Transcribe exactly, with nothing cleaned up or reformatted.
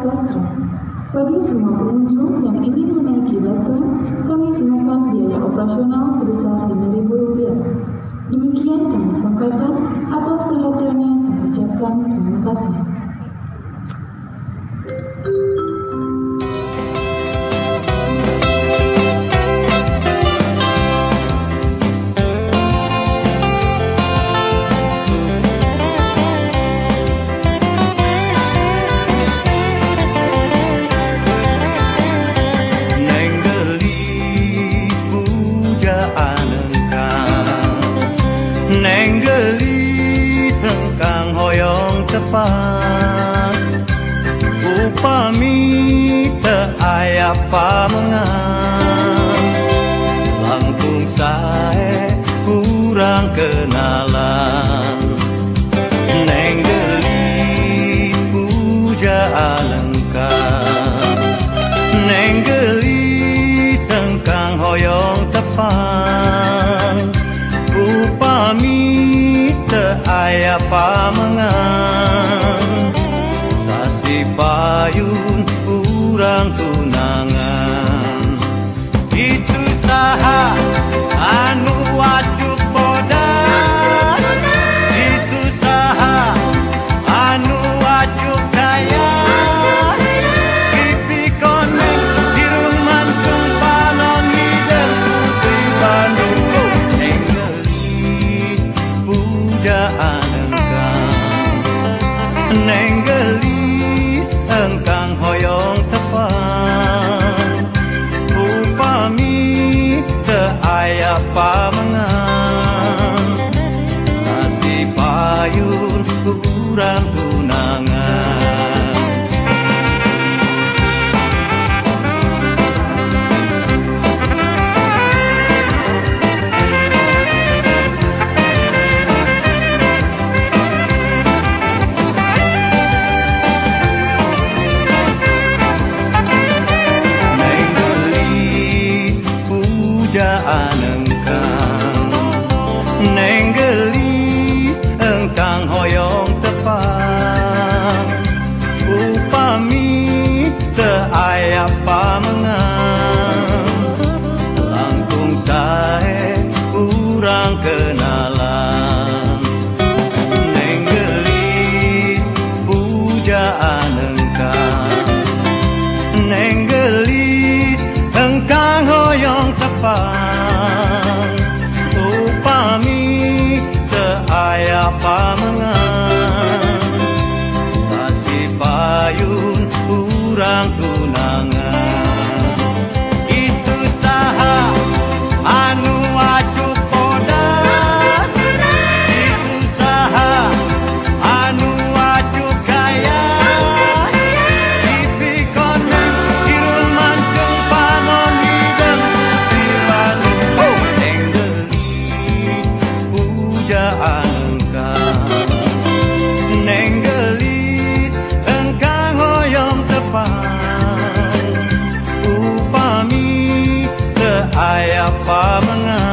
sastra. Bagi semua pengunjung yang ingin menaiki bus tram, kami kenakan biaya operasional sebesar lima ribu rupiah. Demikian kami sampaikan, atas perhatiannya kami ucapkan terima kasih. Neng gelis engkang hoyong tepat, upami teu aya pamengan, langkung sae kurang kenalan. Neng gelis pujaan engkang, neng gelis engkang hoyong tepat, upami teu aya pamengan, sasi payun urang tunangan. Itu saha anu wajub bodas, itu saha anu wajub daya, kipi koneng dirung mantung panon hideung putri Bandung. Pujaan engkang, neng gelis engkang hoyong tepat, upami teu aya pamengan, sasi payun urang tunangan. Pujaan engkang, neng gelis engkang hoyong tepat, upami teu aya pamengan, langkung sae urang kenalan. Neng gelis pujaan engkang, neng gelis engkang hoyong tepat, upami teu aya pamengan, sasi payun urang tunangan. Itu saha anu wajub bodas, itu saha anu wajub gaya, kipi koneng dirung mantung panon hideung putri Bandung. Oh, neng gelis pujaan engkang, neng gelis engkang hoyong tepat, upami teu aya pamengan,